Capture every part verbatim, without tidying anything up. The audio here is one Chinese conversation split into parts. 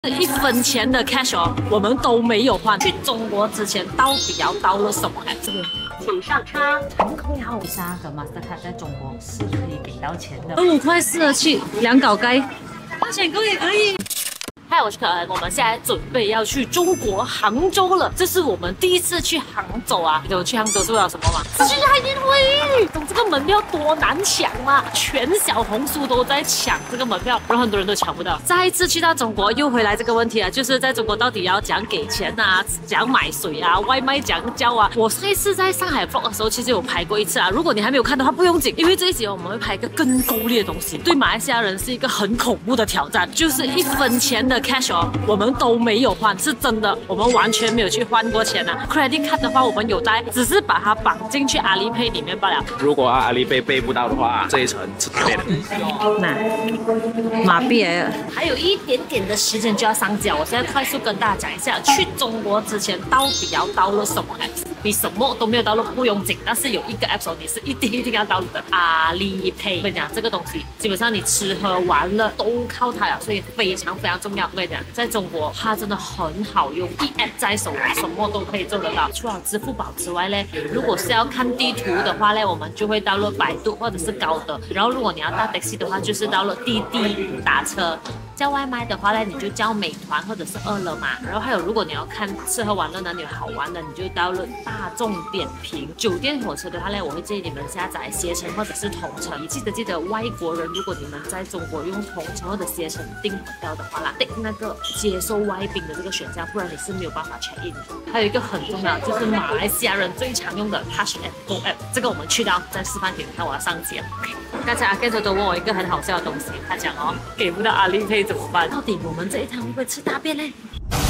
一分钱的 cash 哦，我们都没有换。去中国之前到底要到了什么？这个， 请上车。 航空号莎和 Mastercard 在中国是可以给到钱的。 二五块四的去两搞该，八千够也可以。嗨，我是可恩，我们现在准备要去中国杭州了。这是我们第一次去杭州啊！我去杭州是为了什么吗？是去亚运会。懂这个门票多难抢吗？全小红书都在抢这个门票，然后很多人都抢不到。再一次去到中国，又回来这个问题啊，就是在中国到底要讲给钱啊，讲买水啊，外卖讲叫啊。我上一次在上海 vlog 的时候，其实有拍过一次啊。如果你还没有看的话，不用紧，因为这一集我们会拍一个更够力的东西，对马来西亚人是一个很恐怖的挑战，就是一分钱的 cash 哦，我们都没有换，是真的，我们完全没有去换过钱啊。Credit card 的话，我们有带，只是把它绑进去阿里 Pay 里面罢了。 如果阿里 Pay 背不到的话，这一层是打背的。 那马币来了，还有一点点的时间就要上交。我现在快速跟大家讲一下，去中国之前到底要download了什么 app？ 你什么都没有download不用紧，但是有一个 app 你是一定一定要download的，阿里 Pay。我跟你讲，这个东西基本上你吃喝玩乐都靠它了，所以非常非常重要。我跟你讲，在中国它真的很好用，一 app 在手，什么都可以做得到。除了支付宝之外呢，如果是要看地图的话呢，我们就会download百度或者是高德。然后如果你要搭 taxi 的话，就是download滴滴打车。叫外卖的话呢，你就叫美团或者是饿了么。然后还有，如果你要看吃喝玩乐哪里有好玩的，你就download大众点评。酒店火车的话呢，我会建议你们下载携程或者是同程。记得记得，外国人如果你们在中国用同程或者携程订票的话啦，订那个接受外宾的这个选项，不然你是没有办法 check in 的。还有一个很重要，就是马来西亚人最常用的 Touch and Go App， 这个我们去到再示范给你看，我要上机了。刚才阿 Ken 都问我一个很好笑的东西，他讲哦，给不到阿里 Pay 怎么办？到底我们这一趟会不会吃大便嘞？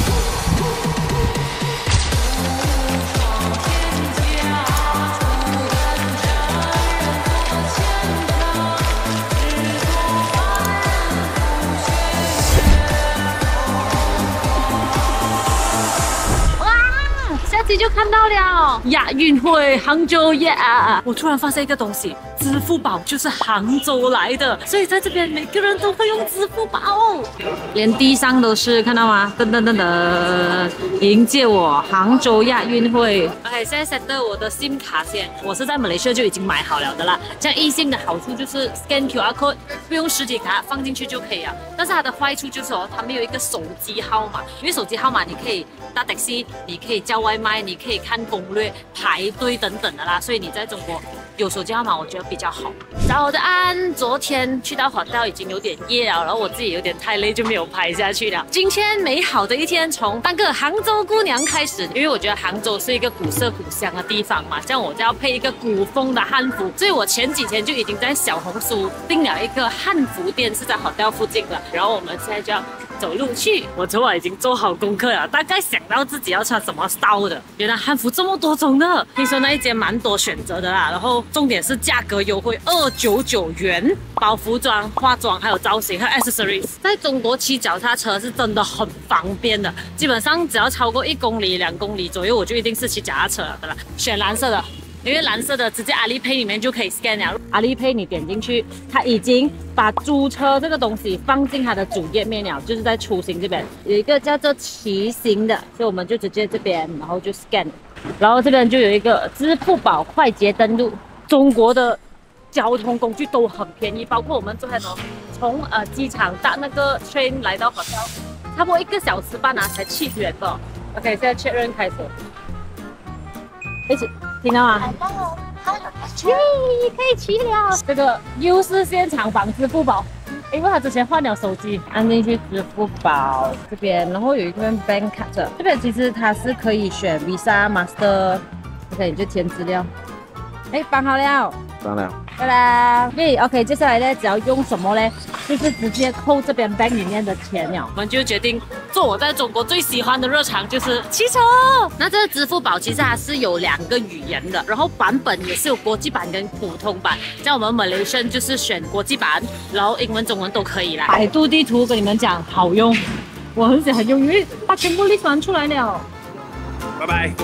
下集就看到了亚运会杭州耶！我突然发现一个东西，支付宝就是杭州来的，所以在这边每个人都会用支付宝，连地上都是，看到吗？噔噔噔噔，迎接我杭州亚运会。OK， 现在 set 我的 SIM 卡先，我是在马来西亚就已经买好了的啦。这样 eSIM 的好处就是 scan Q R code， 不用实体卡放进去就可以了。但是它的坏处就是哦，它没有一个手机号码，因为手机号码你可以搭 taxi， 你可以叫外卖，你可以看攻略、排队等等的啦，所以你在中国有手机号码，我觉得比较好。早的安，昨天去到 hotel 已经有点夜了，然后我自己有点太累，就没有拍下去了。今天美好的一天，从当个杭州姑娘开始，因为我觉得杭州是一个古色古香的地方嘛，这样我就要配一个古风的汉服，所以我前几天就已经在小红书订了一个汉服店，是在 hotel 附近了。然后我们现在就要走路去。我昨晚已经做好功课了，大概想到自己要穿什么 style 的。原来汉服这么多种的，听说那一间蛮多选择的啦。然后重点是价格优惠，二九九元，包服装、化妆还有造型和 accessories。在中国骑脚踏车是真的很方便的，基本上只要超过一公里、两公里左右，我就一定是骑脚踏车了的啦。选蓝色的。因为蓝色的直接阿里 Pay 里面就可以 scan 了，阿里 Pay 你点进去，它已经把租车这个东西放进它的主页面了，就是在出行这边有一个叫做骑行的，所以我们就直接这边，然后就 scan， 然后这边就有一个支付宝快捷登录。中国的交通工具都很便宜，包括我们昨天哦，从呃机场搭那个 train 来到 hotel， 差不多一个小时半啊，才七元的。OK， 现在确认开始，一起。听到吗？耶，可以骑了。这个又是现场绑支付宝，因为他之前换了手机，按进去支付宝这边，然后有一个 bank card， 这边其实它是可以选 Visa、Master，OK， 你就填资料。哎，绑好了。 绑了。 对啦，对 ，OK， 接下来呢，只要用什么呢？就是直接扣这边 bank 里面的钱了。我们就决定做我在中国最喜欢的日常，就是骑车。那这个支付宝其实它是有两个语言的，然后版本也是有国际版跟普通版。像我们 Malaysian 就是选国际版，然后英文、中文都可以啦。百度地图跟你们讲好用，我很喜欢用，因为它全部 list 完出来了。 拜拜。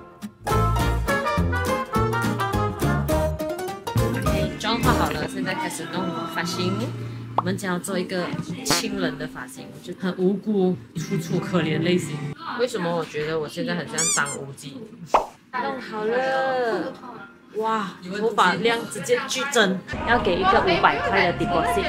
妆化好了，现在开始始弄发型。我们将要做一个清冷的发型，就很无辜、楚楚可怜类型。为什么我觉得我现在很像张无忌？弄好了，哇，头发量直接剧增，要给一个五百块的 deposit。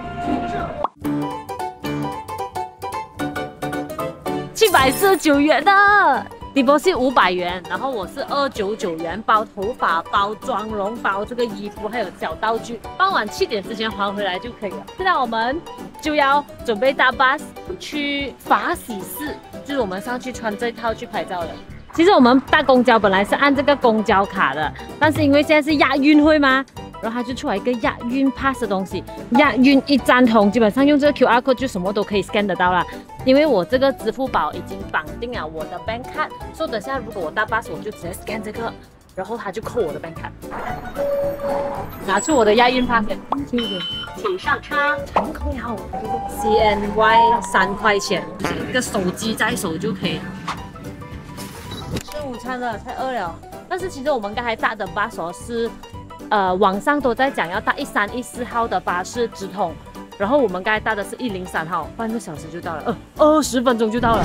七百四十九元的 deposit 五百元，然后我是二九九元包头发、包妆容、包这个衣服，还有小道具，傍晚七点之前还回来就可以了。现在我们就要准备搭 bus 去法喜寺，就是我们上去穿这套去拍照的。其实我们搭公交本来是按这个公交卡的，但是因为现在是亚运会嘛，然后它就出来一个亚运 pass 的东西，亚运一站通，基本上用这个 Q R code 就什么都可以 scan 得到啦。因为我这个支付宝已经绑定了我的 bank card， 所以等下如果我搭 bus 我就直接 scan 这个，然后它就扣我的 bank card。拿出我的亚运 pass， 请上车，成功了 ，C N Y 三块钱，就是一个手机在手就可以了。吃午餐了，太饿了。但是其实我们刚才搭的巴士是，呃，网上都在讲要搭一三一四号的巴士直通，然后我们刚才搭的是一零三号，半个小时就到了，呃，二十分钟就到了。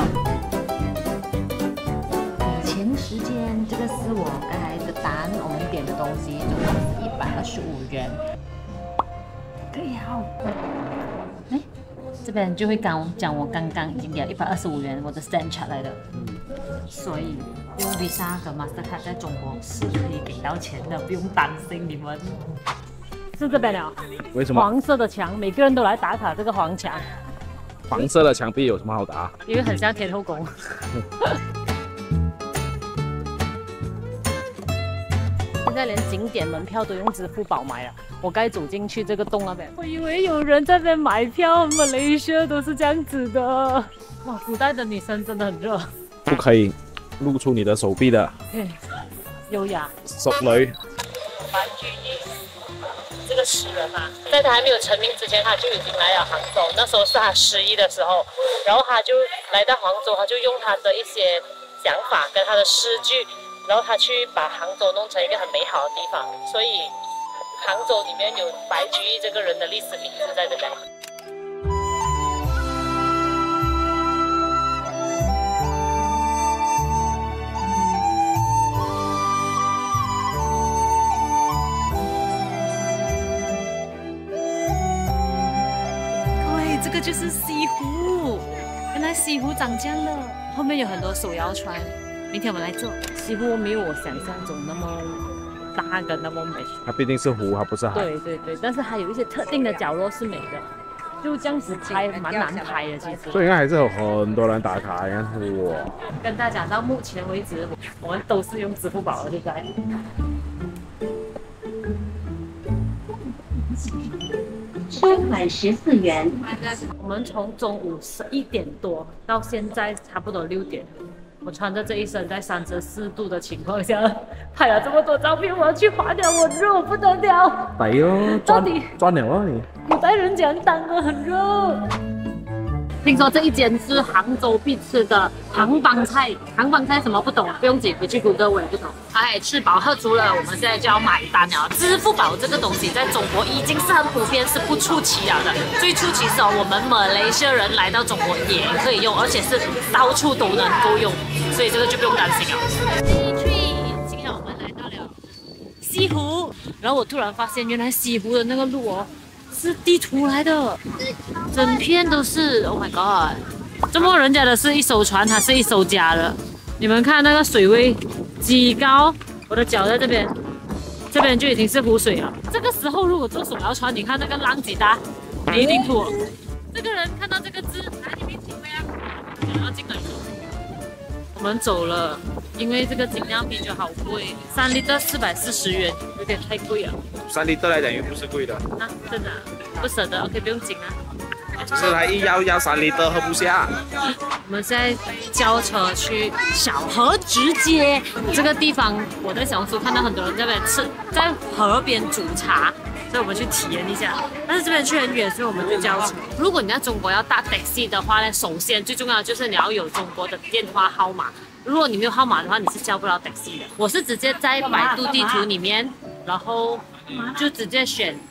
前时间，这个是我刚才的单，我们点的东西总共是一百二十五元。可以好。哎，这边就会刚讲我刚刚已经给了一百二十五元我的 stand chart 来的。所以用 Visa 和 Mastercard 在中国是可以给到钱的，不用担心你们。 是这边了。 为什么？ 黄色的墙，每个人都来打卡这个黄墙。 黄色的墙壁有什么好打？ 因为很像天后宫。现在连景点门票都用支付宝买了。我该走进去这个洞那边，我以为有人在那边买票，马来西亚都是这样子的。哇，古代的女生真的很热。 不可以露出你的手臂的。 对，优雅。 淑女。 白居易，这个诗人啊，在他还没有成名之前，他就已经来了杭州。那时候是他失忆的时候，然后他就来到杭州，他就用他的一些想法跟他的诗句，然后他去把杭州弄成一个很美好的地方。所以杭州里面有白居易这个人的历史名字在这边。这个就是西湖，原来西湖长这样了。后面有很多手摇船，明天我们来坐。西湖没有我想象中那么大跟那么美， 它毕竟是湖，它不是海。 对对对，但是它有一些特定的角落是美的，就这样子拍蛮难拍的其实。 所以应该还是有很多人打卡，应该是我。 跟大家讲到目前为止，我们都是用支付宝的，对不对？ 收款十四元。 我们从中午十一点多到现在差不多六点，我穿着这一身在三十四度的情况下拍了这么多照片，我要去划掉，我热不得了。 抵哦， 到底赚了咯你。 古代人讲当啊，很热。听说这一间是杭州必吃的杭帮菜，杭帮菜什么不懂，不用紧，回去谷歌我也不懂。哎，吃饱喝足了，我们现在就要买单了。支付宝这个东西在中国已经是很普遍，是不出奇了的。最出奇是哦，我们马来西亚人来到中国也可以用，而且是到处都能够用，所以这个就不用担心了。今天我们来到了西湖，然后我突然发现，原来西湖的那个路哦。是地图来的，整片都是 ，Oh my god！ 这么人家的是一艘船，它是一艘家的。你们看那个水位几高，我的脚在这边，这边就已经是湖水了。这个时候如果坐手摇船，你看那个浪几大，你一定吐。这个人看到这个字，哪里面请回啊？然后进来走。我们走了，因为这个精酿啤酒好贵，三升的四百四十元，有点太贵了。 三升来讲又不是贵的。 啊，真的、啊、不舍得 ，OK， 不用紧啊。 只是他一要要三升喝不下。 我们现在叫车去小河直街这个地方，我在小红书看到很多人在那边吃，在河边煮茶。所以我们去体验一下，但是这边去很远，所以我们就叫车。如果你在中国要搭 taxi 的话呢，首先最重要的就是你要有中国的电话号码。如果你没有号码的话，你是叫不到 taxi 的。我是直接在百度地图里面，然后就直接选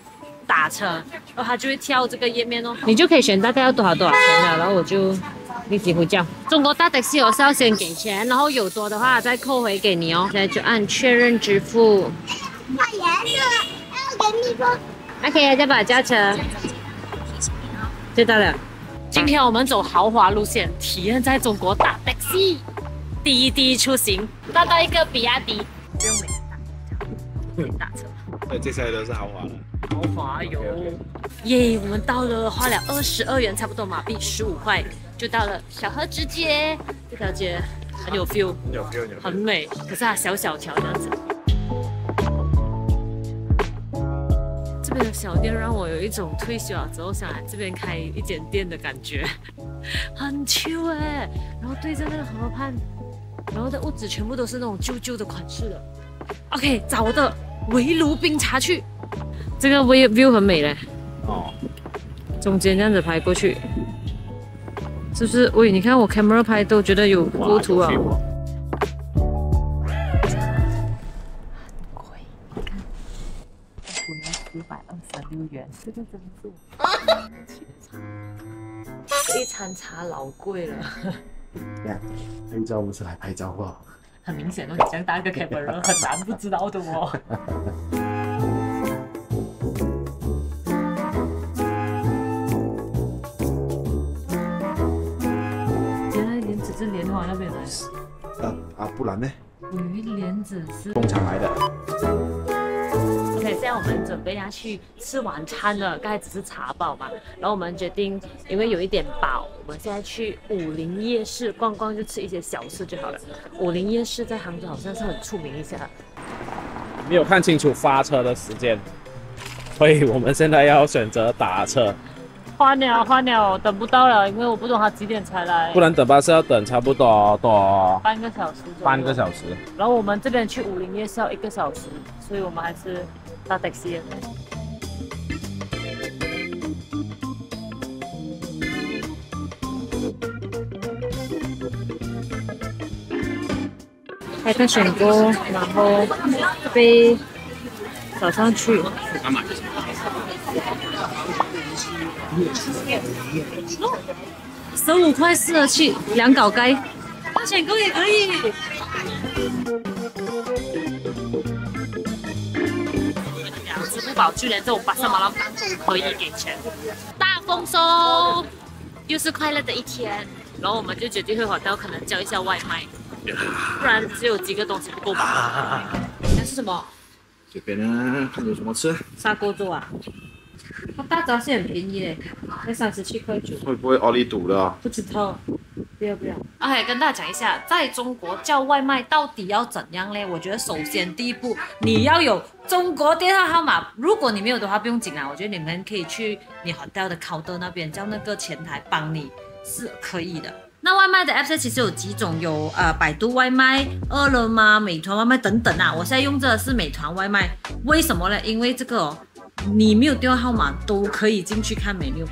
打车，然后它就会跳这个页面哦，你就可以选大概要多少多少钱的，然后我就立即呼叫。中国大的士我是要先给钱，然后有多的话再扣回给你哦。现在就按确认支付。 它颜色要给你说。 OK， 再把叫车，就到了。今天我们走豪华路线，体验在中国打 taxi， 第一第一出行，搭到一个比亚迪，不用每次打，可以打车。 对，接下来都是豪华的。 豪华游，耶！我们到了，花了二十二元，差不多马币十五块，就到了小河直街。这条街很有 feel， 有 feel 有 feel， 很美，可是它小小条这样子。这边的小店让我有一种退休了之后想来这边开一间店的感觉，很 chill 哎。然后对着那个河畔，然后的屋子全部都是那种旧旧的款式的。OK， 找我的围炉冰茶去。这个 view 很美嘞， 哦， 中间这样子拍过去，是不是？喂，你看我 camera 拍都觉得有构图啊。 贵，你看，一年四百二十六元，这个真是。一餐茶老贵了。 呀，你知道我们是来拍照不？ 很明显哦，你这样大个 camera 很难不知道的哦。是莲花那边来的。 啊啊，不然呢？ 鱼莲子是工厂来的。 OK， 现在我们准备要去吃晚餐了，刚才只是茶饱嘛，然后我们决定，因为有一点饱，我们现在去武林夜市逛逛，就吃一些小吃就好了。武林夜市在杭州好像是很出名一下。 没有看清楚发车的时间，所以我们现在要选择打车。 换了换了，等不到了，因为我不懂他几点才来。 不然等巴士要等差不多多半个小时。 半个小时。 然后我们这边去武林夜市要一个小时，所以我们还是搭 taxi。还在选购，然后被找上去。十五块四的去两搞街，他选购也可以。支付宝就连这种巴沙马拉当中可以给钱，大丰收，又是快乐的一天。然后我们就决定回火到可能叫一下外卖，不然只有几个东西不够吧。那是什么？ 这边呢，看有什么吃？ 砂锅粥啊。它大闸蟹很便宜嘞，才三十七块九。 会不会奥利堵的、啊？ 不知道，不要不要。OK， 跟大家讲一下，在中国叫外卖到底要怎样嘞？我觉得首先第一步，你要有中国电话号码。如果你没有的话，不用紧啊。我觉得你们可以去你 hotel 的 counter 那边叫那个前台帮你，是可以的。那外卖的 app 其实有几种，有呃百度外卖、饿了么、美团外卖等等啊。我现在用这的是美团外卖，为什么呢？因为这个哦。你没有电话号码都可以进去看 menu，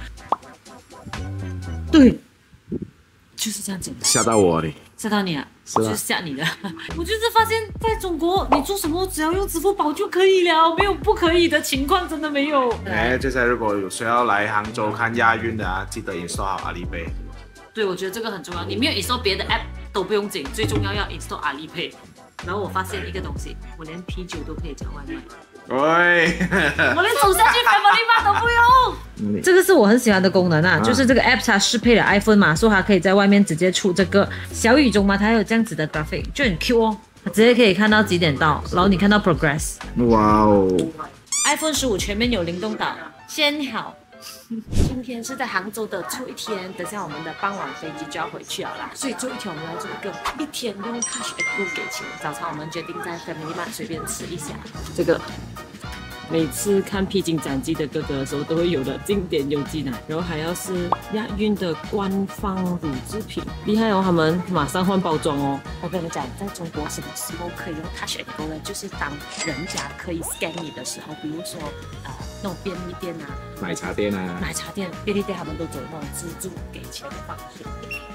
对，就是这样简单。 吓到我你， 吓到你啊？ 是啊， 就是吓你的。我就是发现，在中国你做什么只要用支付宝就可以了，没有不可以的情况，真的没有。 哎，接下来如果有谁要来杭州看亚运的啊，记得 install 好阿里 Pay。 对，我觉得这个很重要。你没有 install 别的 app 都不用紧，最重要要 install 阿里 Pay。然后我发现一个东西，我连啤酒都可以叫外卖。 喂， 我连走下去 Family Mart 都不用。这个是我很喜欢的功能啊，嗯、就是这个 app 它适配了 iPhone 嘛，所以它可以在外面直接出这个小雨中嘛，它有这样子的 graphic， 就很 Q 哦，它直接可以看到几点到，然后你看到 progress。 哇哦 ！iPhone 十五全面有灵动岛，先好。今天是在杭州的最后一天，等下我们的傍晚飞机就要回去了啦，所以最后一天我们来做一个一天用 Touch and Go 给钱。早餐我们决定在 Family Mart 随便吃一下这个。每次看披荆斩棘的哥哥的时候都会有的经典有机奶，然后还要是亚运的官方乳制品，厉害哦！他们马上换包装哦。我跟你们讲，在中国什么时候可以用 Touch and Go 呢？就是当人家可以 scan 你的时候，比如说呃那种便利店啊、 奶茶店啊、 奶茶店、便利店，他们都走那种自助给钱的方式。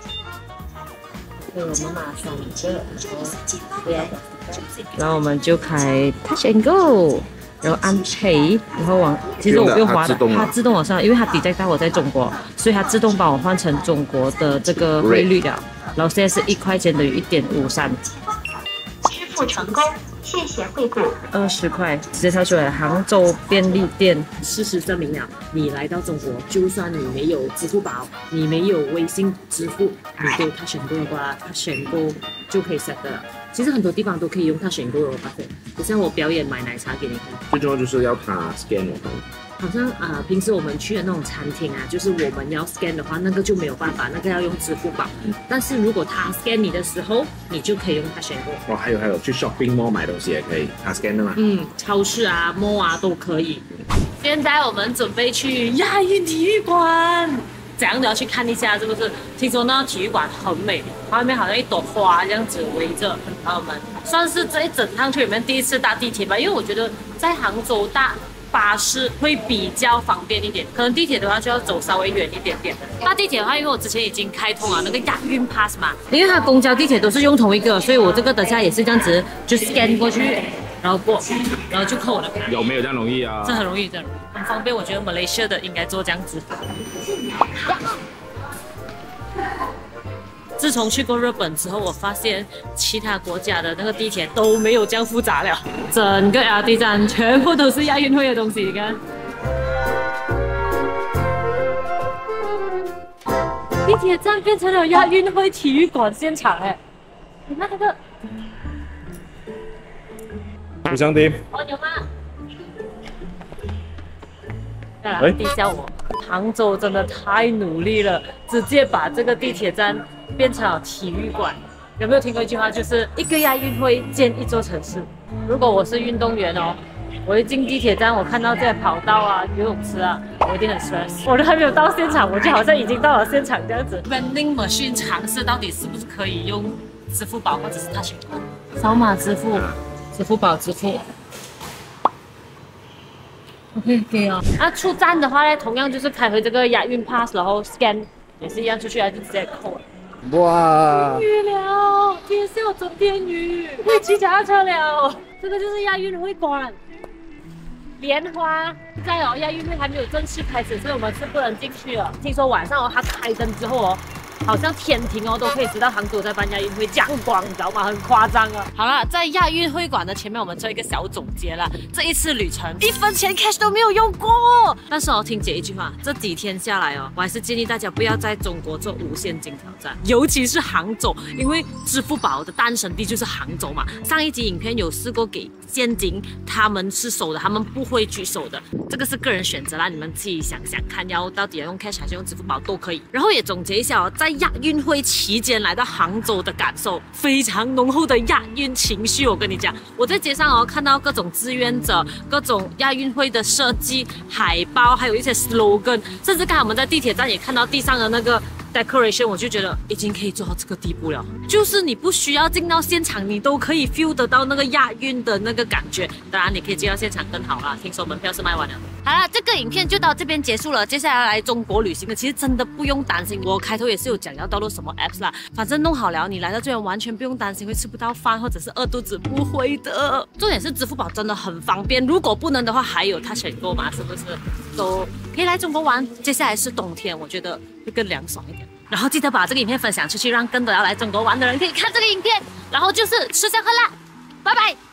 所以我们马上这，对，然后我们就开 Touch and Go。 然后按 Pay， 然后往，其实我不用花的，它自动往上，因为它抵债到我在中国，所以它自动帮我换成中国的这个汇率了。然后现在是一块钱等于一点五三。 支付成功，谢谢惠顾。 二十块直接跳出来，杭州便利店。 事实证明了，你来到中国，就算你没有支付宝，你没有微信支付，你都他选购的话，他选购就可以 set 的了。其实很多地方都可以用它选购的，我发现。就像我表演买奶茶给你看， 最重要就是要它 scan 我们。 好像啊、呃，平时我们去的那种餐厅啊，就是我们要 scan 的话，那个就没有办法，那个要用支付宝。但是如果他 scan 你的时候，你就可以用它选购。 哦，还有还有，去 shopping mall 买东西也可以，它 scan 的吗？ 嗯，超市啊、mall 啊都可以。现在我们准备去亚运体育馆。怎样都要去看一下，是不是？听说那体育馆很美，外面好像一朵花这样子围着，然后我们算是这一整趟去里面第一次搭地铁吧，因为我觉得在杭州搭巴士会比较方便一点，可能地铁的话就要走稍微远一点点。搭地铁的话，因为我之前已经开通了那个亚运 pass 嘛，因为它公交、地铁都是用同一个，所以我这个等下也是这样子，就 scan 过去，然后过，然后就扣我的卡。 有没有这样容易啊？ 这很容易，这很容易，很方便。我觉得马来西亚的应该做这样子。自从去过日本之后，我发现其他国家的那个地铁都没有这样复杂了。整个 L R T 站全部都是亚运会的东西，你看。地铁站变成了亚运会体育馆现场，哎，你看那个。 吴香丁， 哦，有吗？哎，地下我，杭州真的太努力了，直接把这个地铁站变成了体育馆。有没有听过一句话，就是一个亚运会建一座城市？如果我是运动员哦，我一进地铁站，我看到这些跑道啊、游泳池啊，我一定很 stress。我都还没有到现场，我就好像已经到了现场这样子。Vending machine 尝试到底是不是可以用支付宝或者是 Touch 扫码支付，支付宝支付。OK， 可以哦。那出站的话呢，同样就是开回这个亚运 pass， 然后 scan 也是一样，出去就直接扣了。 哇！ 天雨了，天笑整天雨，会骑脚踏车了。这个就是亚运会馆，莲花在哦，亚运会还没有正式开始，所以我们是不能进去了。听说晚上哦，它开灯之后哦。好像天庭哦，都可以知道杭州在办亚运会，这样光，你知道吗？很夸张啊！好了，在亚运会馆的前面，我们做一个小总结了。这一次旅程，一分钱 cash 都没有用过。但是我听姐一句话，这几天下来哦，我还是建议大家不要在中国做无现金挑战，尤其是杭州，因为支付宝的诞生地就是杭州嘛。上一集影片有试过给现金，他们是收的，他们不会拒收的，这个是个人选择啦，你们自己想想看，要到底要用 cash 还是用支付宝都可以。然后也总结一下哦，在亚运会期间来到杭州的感受，非常浓厚的亚运情绪。我跟你讲，我在街上哦看到各种志愿者、各种亚运会的设计海报，还有一些 slogan， 甚至刚才我们在地铁站也看到地上的那个 decoration， 我就觉得已经可以做到这个地步了。就是你不需要进到现场，你都可以 feel 得到那个亚运的那个感觉。当然，你可以进到现场更好啦。听说门票是卖完了。好了，这个影片就到这边结束了。接下来来中国旅行的，其实真的不用担心。我开头也是有讲要download什么 apps 啦，反正弄好了，你来到这边完全不用担心会吃不到饭或者是饿肚子，不会的。重点是支付宝真的很方便，如果不能的话，还有它选购嘛，是不是？都可以来中国玩。接下来是冬天，我觉得会更凉爽一点。然后记得把这个影片分享出去，让更多要来中国玩的人可以看这个影片。然后就是吃香喝辣，拜拜。